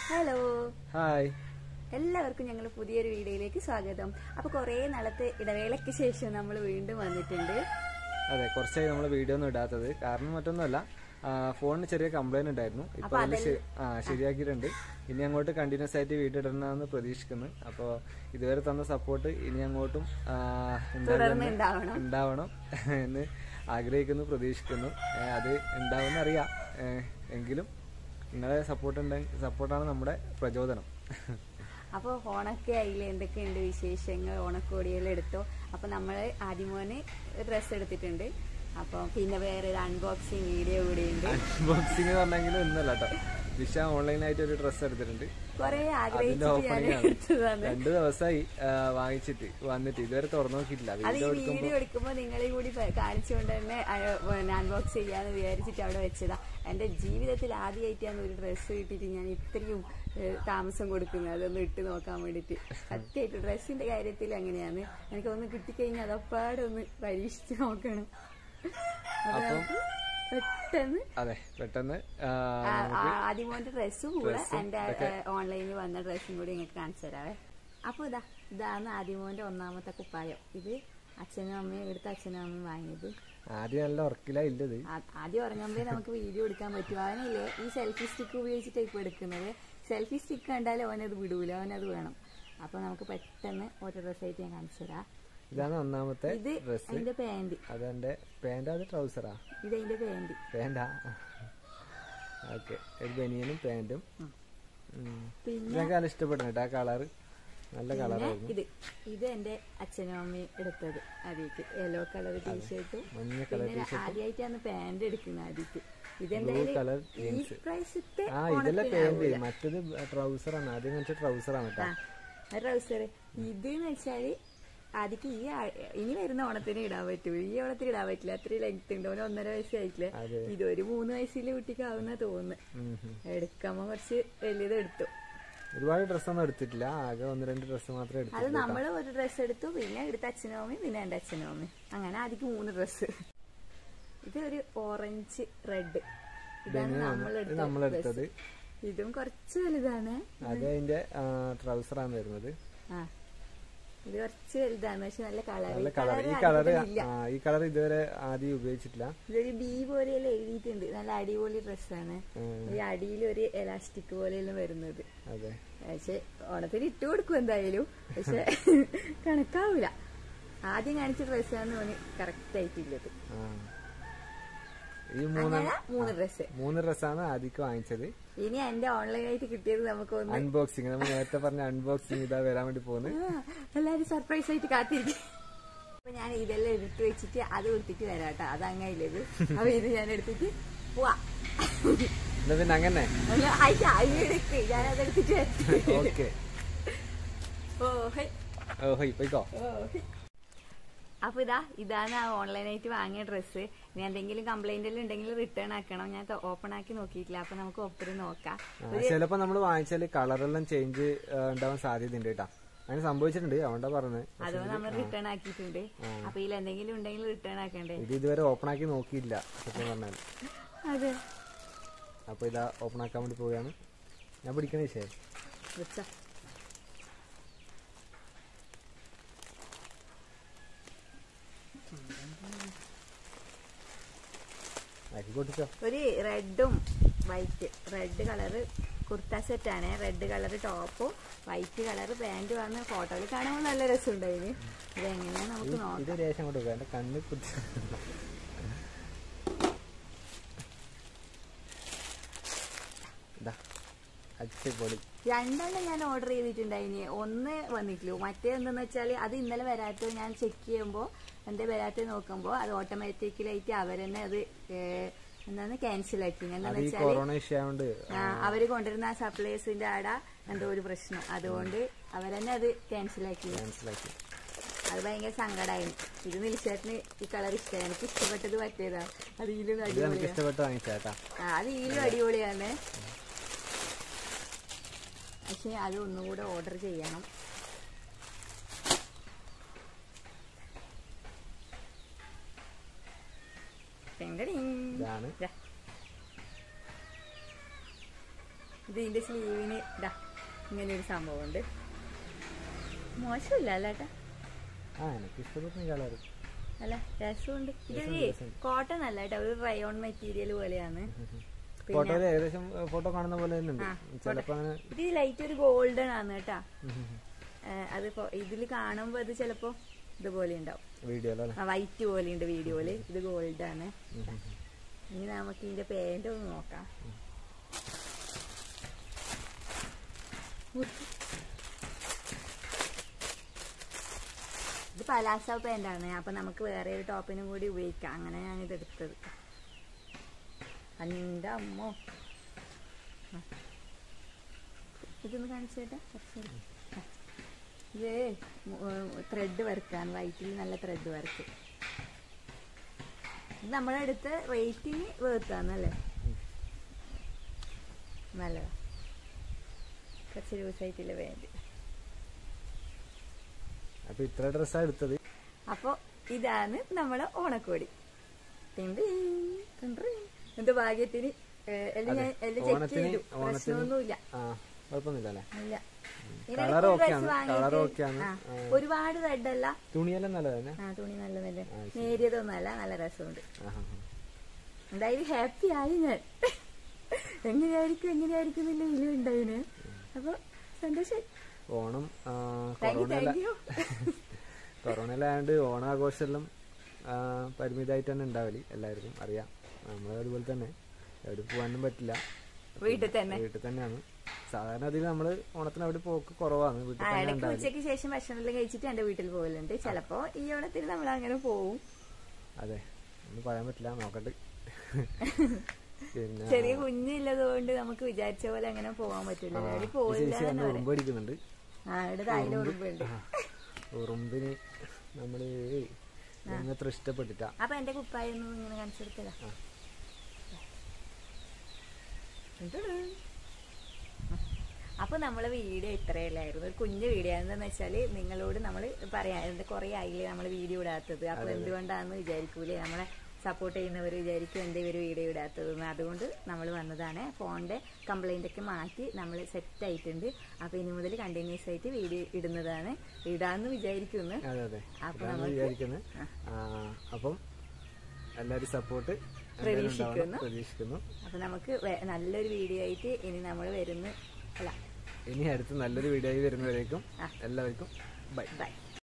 Hello hi എല്ലാവർക്കും ഞങ്ങൾ പുതിയൊരു വീഡിയോയിലേക്ക് സ്വാഗതം. അപ്പോൾ കുറേ നാളത്തെ ഇടവേളയ്ക്ക് ശേഷം നമ്മൾ വീണ്ടും വന്നിട്ടുണ്ട്. അതെ, കുറച്ചായി നമ്മൾ വീഡിയോ ഒന്നും ഇടാത്തത്. കാരണം മറ്റൊന്നുമല്ല, ഫോണിന് ചെറിയ കംപ്ലൈന്റ് ഉണ്ടായിരുന്നു. ഇപ്പൊ ശരിയാക്കിയിട്ടുണ്ട്. ഇനി അങ്ങോട്ട് കണ്ടിന്യൂസ് ആയിട്ട് വീഡിയോ ഇടണമെന്ന് പ്രതീക്ഷിക്കുന്നു. അപ്പോൾ ഇതുവരെ തന്ന സപ്പോർട്ട് ഇനി അങ്ങോട്ടും ഉണ്ടാവണം എന്ന് ആഗ്രഹിക്കുന്നു, പ്രതീക്ഷിക്കുന്നു. അത് ഉണ്ടാവുമെന്ന് അറിയാം. എങ്കിലും നിങ്ങളെ സപ്പോർട്ടാണ് നമ്മുടെ പ്രചോദനം. അപ്പോൾ ഓണൊക്കെ ആയില്ലേ, എന്തൊക്കെയുണ്ട് വിശേഷങ്ങൾ? ഓണക്കോടിയെല്ലാം എടുത്തോ? അപ്പോൾ നമ്മൾ ആദ്യമോന് ഡ്രസ്സ് എടുത്തിട്ടുണ്ട്. അപ്പോൾ പിന്നെ വേറെ ഒരു അൺബോക്സിങ് വീഡിയോ കൂടി ഉണ്ട്. അൺബോക്സിങ് പറഞ്ഞെങ്കിലും ഒന്നല്ല കേട്ടോ, ദിശ ഓൺലൈനായിട്ട് ഒരു ഡ്രസ്സ് എടുത്തിട്ടുണ്ട്. അതിന്റെ ഓപ്പണിംഗ് ആണ്. 2 ദിവസമായി വാങ്ങിച്ചിട്ട് വന്നിട്ട് ഇതുവരെ തുറന്നു നോക്കിയിട്ടില്ല. വീഡിയോ എടുക്കുമ്പോൾ നിങ്ങളെ കൂടി കാണിച്ചുകൊണ്ട് തന്നെ അൺബോക്സ് ചെയ്യാന്ന് വിചാരിച്ചിട്ട് അവിടെ വെച്ചതാ. എന്റെ ജീവിതത്തിൽ ആദ്യമായിട്ടാണ് ഒരു ഡ്രസ്സ് കിട്ടിയിട്ട് ഞാൻ ഇത്രയും താമസം കൊടുക്കുന്നത്, അതൊന്ന് ഇട്ട് നോക്കാൻ വേണ്ടിട്ട്. സത്യമായിട്ട് ഡ്രസ്സിന്റെ കാര്യത്തിൽ അങ്ങനെയാണ്. എനിക്കൊന്ന് കിട്ടിക്കഴിഞ്ഞാൽ അതപ്പാടെ ഒന്ന് പരീക്ഷിച്ച് നോക്കണം. പെട്ടെന്ന് ആദ്യമോന്റെ ഡ്രസ്സും കൂടെ എന്റെ ഓൺലൈനിൽ വന്ന ഡ്രസ്സും കൂടി നിങ്ങൾക്ക് കാണിച്ചു തരാവേ. അപ്പൊ ഇതാണ് ആദ്യമോന്റെ ഒന്നാമത്തെ കുപ്പായം. ഇത് അച്ഛനും അമ്മയും ഇവിടുത്തെ അച്ഛനും അമ്മയും വാങ്ങിയത്. ആദ്യം നല്ല ഉറക്കില്ല ഇല്ലത്. ആദ്യം ഉറങ്ങുമ്പോഴേ നമുക്ക് വീഡിയോ എടുക്കാൻ പറ്റും. അവനില്ലേ ഈ സെൽഫി സ്റ്റിക്ക് ഉപയോഗിച്ചിട്ട് ഇപ്പൊ എടുക്കുന്നത്. സെൽഫി സ്റ്റിക്ക് കണ്ടാലും അവനത് വിടൂല, അവനത് വേണം. അപ്പൊ നമുക്ക് പെട്ടെന്ന് ഒരു ഡ്രസ്സായിട്ട് ഞാൻ കാണിച്ചു തരാം. ഇതാണ് ഒന്നാമത്തെ ഡ്രസ്. അതിന്റെ പാന്റ്. അതെന്റെ പാന്റ്. അത് ട്രൗസറാ. ഇത് അതിന്റെ പാന്റാ. ഓക്കെ, ഒരു ബനിയനും പാന്റും. പിന്നെ നല്ല ഇഷ്ടപ്പെടുന്നുണ്ട് ആ കളറ്. നല്ല കളറായിരുന്നു. ഇത് എന്റെ അച്ഛനും അമ്മയും എടുത്തത്. ആദ്യമായിട്ട് യെല്ലോ കളർ ടീഷർട്ടും മഞ്ഞ കളർ ടീഷർട്ടും. ആദ്യമായിട്ടാണ് പാന്റ് എടുക്കുന്നത്. ആദ്യമായിട്ട് ഇതെന്തായാലും ഈ പ്രാവശ്യത്തെ ഇതെല്ലാം പാന്റ്. മറ്റത് ട്രൗസറാണ്. ആദ്യം കാണിച്ച ട്രൗസറാണ് കേട്ടോ. ട്രൗസർ ഇതെന്ന് വെച്ചാല് ആദ്യം ഇനി വരുന്ന ഓണത്തിന് ഇടാൻ പറ്റൂ. ഈ ഓണത്തിന് ഇടാൻ പറ്റില്ല, അത്രയും ലെങ്ത് ഉണ്ട്. 1.5 വയസ്സായിട്ടില്ലേ. ഇതൊരു 3 വയസ്സിലെ കുട്ടിക്കാവുന്ന തോന്നുന്നു. എടുക്കുമ്പോ കുറച്ച് വലിയത് എടുത്തു. ഒരുപാട് ഡ്രസ്സൊന്നും എടുത്തിട്ടില്ല, ആകെ 1-2 ഡ്രസ്സ് മാത്രമേ എടുത്തു. അത് നമ്മള് ഒരു ഡ്രസ്സ് എടുത്തു, പിന്നെ എടുത്ത അച്ഛനും അമ്മയും, പിന്നെ എന്റെ അച്ഛനും അമ്മയും. അങ്ങനെ ആദ്യം 3 ഡ്രസ്സ്. ഇത് ഒരു ഓറഞ്ച് റെഡ്. ഇതാണ് നമ്മളെടുത്തത്. ഇതും കുറച്ച് വലുതാണ്. അത് അതിന്റെ ട്രൗസറാണ് വരുന്നത്. ഇത് കുറച്ച് വലുതാണ്, പക്ഷെ നല്ല കളർ. ഈ കളർ ഇതുവരെ ആദ്യം ഉപയോഗിച്ചിട്ടില്ല. ഇതൊരു ബി പോലെയെല്ലാം എഴുതിയിട്ടുണ്ട്. നല്ല അടിപൊളി ഡ്രസ്സാണ്. ഈ അടിയിൽ ഒരു എലാസ്റ്റിക് പോലെയെല്ലാം വരുന്നത്. പക്ഷെ ഓണത്തിന് ഇട്ട് കൊടുക്കും എന്തായാലും, പക്ഷെ കണക്കാവൂല. ആദ്യം കാണിച്ച ഡ്രസ്സാണ് ഓന് കറക്റ്റ് ആയിട്ടില്ലത്. ഈ 3 ഡ്രസ്സാണ് ആദ്യം വാങ്ങിച്ചത്. ഇനി എന്റെ ഓൺലൈനായിട്ട് കിട്ടിയത് നമുക്ക് അൺബോക്സിങ്. നമ്മൾ നേരത്തെ പറഞ്ഞ അൺബോക്സിങ് ഇതാ വരാൻ വേണ്ടി പോകുന്നത്. എല്ലാരും സർപ്രൈസ് ആയിട്ട് കാത്തിരിക്കും. അപ്പൊ ഞാൻ ഇതെല്ലാം എടുത്ത് വെച്ചിട്ട് അത് കൊടുത്തിട്ട് വരാം കേട്ടോ. അതങ്ങയില്ലത്. അപ്പൊ ഇത് ഞാൻ എടുത്തിട്ട് പോവാ. പിന്നെ അങ്ങനെ എടുക്ക്, ഞാനതെടുത്തിട്ട് ഓക്കെ. പോയിക്കോ. അപ്പൊ ഇതാണ് ഓൺലൈനായിട്ട് വാങ്ങിയ ഡ്രസ്സ്. ഇനി എന്തെങ്കിലും കംപ്ലൈന്റ് എല്ലാം ഉണ്ടെങ്കിൽ റിട്ടേൺ ആക്കണം. ഞാൻ ഓപ്പൺ ആക്കി നോക്കിയിട്ടില്ല, അപ്പൊ നമുക്ക് ഒപ്പരം നോക്കാം. ചിലപ്പോ നമ്മൾ വാങ്ങിച്ചാല് കളറെല്ലാം ചേഞ്ച് ഉണ്ടാവാൻ സാധ്യതയുണ്ട് കേട്ടോ. അങ്ങനെ സംഭവിച്ചിട്ടുണ്ട്, അതുകൊണ്ടാ പറഞ്ഞത്. അതുകൊണ്ട് നമ്മൾ റിട്ടേൺ ആക്കിയിട്ടുണ്ട്. അപ്പൊ ഇതിൽ എന്തെങ്കിലും ഉണ്ടെങ്കിൽ റിട്ടേൺ ആക്കണ്ടേ. ഇത് ഇതുവരെ ഓപ്പൺ ആക്കി നോക്കിയില്ല സത്യം പറഞ്ഞാൽ. അതെ. അപ്പൊ ഇതാ ഓപ്പൺ ആക്കാൻ വേണ്ടി പോവുകയാണ്. ഞാൻ പിടിക്കണേ ശരി. ഒരു റെഡും വൈറ്റ്. റെഡ് കളറ് കുർത്ത സെറ്റാണ്. റെഡ് കളറ് ടോപ്പും വൈറ്റ് കളറ് പാന്റും ആണ്. ഫോട്ടോയിൽ കാണുമ്പോൾ നല്ല രസമുണ്ടായിന്. ഇതെങ്ങനെയാ നമുക്ക് നോക്കാം. കണ്ണ് കുത്തി രണ്ടെണ്ണം ഞാൻ ഓർഡർ ചെയ്തിട്ടുണ്ടായിന്. ഒന്ന് വന്നിട്ടില്ല. മറ്റേ എന്തെന്ന് വെച്ചാൽ അത് ഇന്നലെ വരാത്തത് ഞാൻ ചെക്ക് ചെയ്യുമ്പോൾ എന്റെ വരാത്തത് നോക്കുമ്പോൾ അത് ഓട്ടോമാറ്റിക്കലായിട്ട് അവരെന്നെ അത് എന്താണ് ക്യാൻസൽ ആക്കി. എന്താന്ന് വെച്ചാല് അവര് കൊണ്ടുവരുന്ന ആ സപ്ലൈസിന്റെ ആടെ എന്തോ ഒരു പ്രശ്നം, അതുകൊണ്ട് അവരെന്നെ അത് ക്യാൻസൽ ആക്കി. അത് ഭയങ്കര സങ്കടമായി. ഇത് നിൽച്ചേട്ടന് ഈ കളർ ഇഷ്ടമായി. എനിക്ക് ഇഷ്ടപ്പെട്ടത് പറ്റിയതാ. അത് ഇതിലും അടിപൊളിയാണ്. അത് ഇതിലും അടിപൊളിയാണ്. പക്ഷെ അത് ഒന്നുകൂടെ ഓർഡർ ചെയ്യണം. ഇതിന്റെ സ്ലീവിന് ഇതാ ഇങ്ങനെ ഒരു സംഭവം ഉണ്ട്. മോശമില്ല അല്ല ഏട്ടാ? എനിക്ക് ഇഷ്ടപ്പെട്ട കളർ അല്ല രസമുണ്ട്. ഇത് കോട്ടൺ അല്ല കേട്ടോ, ഒരു റയോൺ മെറ്റീരിയൽ പോലെയാണ്. ഫോട്ടോയിൽ ഏകദേശം ഫോട്ടോ കാണുന്ന പോലെ തന്നെ ഉണ്ട്. ചിലപ്പോ ഇത് ലൈറ്റ് ഒരു ഗോൾഡൻ ആണ് കേട്ടാ. അത് ഇതില് കാണുമ്പോ അത് ചിലപ്പോ ഇതുപോലെ ഉണ്ടാവും, വീഡിയോ വൈറ്റ് പോലെ ഉണ്ട് വീഡിയോയില്. ഇത് ഗോൾഡ് ആണ്. ഇനി നമുക്ക് ഇതിന്റെ പാന്റ് ഒന്ന് നോക്കാം. ഇത് പലാസോ പാന്റാണ്. അപ്പൊ നമുക്ക് വേറെ ഒരു ടോപ്പിനും കൂടി ഉപയോഗിക്കാം. അങ്ങനെ ഞാനിത് എടുത്തത്. എന്റെ അമ്മോ, ഇതൊന്ന് കാണിച്ചേട്ടാ. ഇത് ത്രെഡ് വർക്കാണ്, വൈറ്റിൽ നല്ല ത്രെഡ് വർക്ക്. ഇത് നമ്മുടെ അടുത്ത് റേറ്റിന് വേർത്താന്നല്ലേ, നല്ലതാ. കുറച്ച് ലൂസായിട്ടുള്ള പാന്റ്. അപ്പൊ ഇത്ര ഡ്രസ്സാ എടുത്തത്. അപ്പൊ ഇതാണ് നമ്മളെ ഓണക്കോടി. എന്റെ ഭാഗ്യത്തിന് പ്രശ്നമൊന്നുമില്ല. ഒരുപാട് റെഡല്ല, തുണിയെല്ലാം നല്ലതന്നെ. തുണി നല്ലതല്ലേ, നേരിയതൊന്നുമല്ല, നല്ല രസമുണ്ട്. എന്തായാലും ഹാപ്പി ആയി ഞാൻ. എങ്ങനെയായിരിക്കും എന്നില്ല ഉണ്ടായിന്. അപ്പൊ സന്തോഷം. ഓണം കൊറോണയിലായോണ്ട് ഓണാഘോഷമെല്ലാം പരിമിതമായിട്ട് തന്നെ ഉണ്ടാവല്, എല്ലാവർക്കും അറിയാം. നമ്മളതുപോലെ തന്നെ എവിടെ പോകാനും പറ്റില്ല, വീട്ടിൽ തന്നെയാണ്. സാധാരണ അതിൽ നമ്മള് ഓണത്തിന് അവിടെ പോക്ക് കുറവാണ്. ഉച്ചയ്ക്ക് ശേഷം ഭക്ഷണം കഴിച്ചിട്ട് എന്റെ വീട്ടിൽ പോകലുണ്ട്. ചിലപ്പോ ഈ ഓണത്തിന് നമ്മൾ അങ്ങനെ പോവും. അതെ, ഒന്നും പറയാൻ പറ്റില്ല, നോക്കട്ടെ. പിന്നെ ചെറിയ കുഞ്ഞില്ലത് കൊണ്ട് നമുക്ക് വിചാരിച്ച പോലെ അങ്ങനെ പോകാൻ പറ്റില്ല. ഉറുമ്പടിക്കുന്നുണ്ട്. ഉറുമ്പുണ്ട്. ഉറുമ്പിന് നമ്മള് അത്ര ഇഷ്ടപ്പെട്ടിട്ടാ. അപ്പൊ എന്റെ കുപ്പായൊന്നും ഇങ്ങനെ കാണിച്ചെടുത്തതാ. അപ്പൊ നമ്മളെ വീഡിയോ ഇത്രയല്ലായിരുന്നു, ഒരു കുഞ്ഞു വീഡിയോ. എന്താന്ന് വെച്ചാല് നിങ്ങളോട് നമ്മള് പറയാം, കുറെ ആയില്ലേ നമ്മള് വീഡിയോ ഇടാത്തത്. അപ്പൊ എന്തുകൊണ്ടാന്ന് വിചാരിക്കൂലേ, നമ്മളെ സപ്പോർട്ട് ചെയ്യുന്നവർ വിചാരിക്കും എന്താ ഇവര് വീഡിയോ ഇടാത്തതെന്ന്. അതുകൊണ്ട് നമ്മൾ വന്നതാണ്. ഫോണിന്റെ കംപ്ലൈന്റ് ഒക്കെ മാറ്റി നമ്മൾ സെറ്റ് ആയിട്ടുണ്ട്. അപ്പൊ ഇനി മുതൽ കണ്ടിന്യൂസ് ആയിട്ട് വീഡിയോ ഇടുന്നതാണ്, ഇടാന്ന് വിചാരിക്കുന്നു. അപ്പം എല്ലാവരും സപ്പോർട്ട് പ്രതീക്ഷിക്കുന്നു. അപ്പൊ നമുക്ക് നല്ലൊരു വീഡിയോ ആയിട്ട് ഇനി നമ്മൾ ഇനി അടുത്ത് നല്ലൊരു വീഡിയോ ആയി വരുന്നവരേക്കും എല്ലാവർക്കും ബൈ.